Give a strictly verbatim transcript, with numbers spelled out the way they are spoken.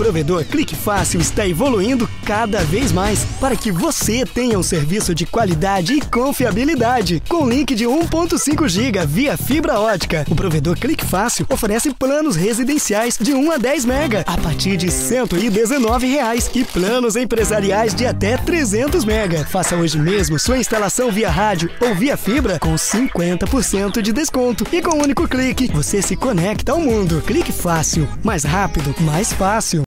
provedor Clique Fácil está evoluindo cada vez mais para que você tenha um serviço de qualidade e confiabilidade. Com link de um ponto cinco gigas via fibra ótica, o provedor Clique Fácil oferece planos residenciais de um a dez mega a partir de cento e dezenove reais e planos empresariais de até trezentos mega. Faça hoje mesmo sua instalação via rádio ou via fibra com cinquenta por cento de desconto. E com um único clique, você se conecta ao mundo. Clique Fácil. Mais rápido, mais fácil.